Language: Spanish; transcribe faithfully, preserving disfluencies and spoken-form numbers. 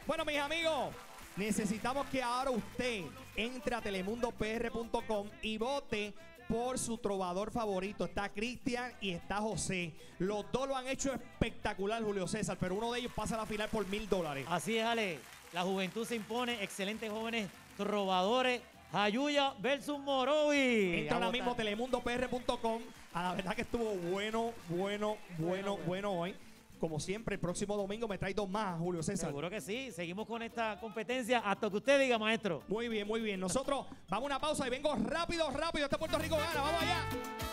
Bueno, mis amigos, necesitamos que ahora usted entre a telemundo p r punto com y vote por su trovador favorito. Está Cristian y está José. Los dos lo han hecho espectacular, Julio César, pero uno de ellos pasa a la final por mil dólares. Así es, Ale. La juventud se impone. Excelentes jóvenes trovadores. Jayuya versus Morovi. Entra ahora mismo telemundo p r punto com. A la verdad que estuvo bueno, bueno, bueno, bueno, bueno hoy. Como siempre, el próximo domingo me trae dos más, Julio César. Seguro que sí. Seguimos con esta competencia hasta que usted diga, maestro. Muy bien, muy bien. Nosotros vamos a una pausa y vengo rápido, rápido. Este Puerto Rico gana. Vamos allá.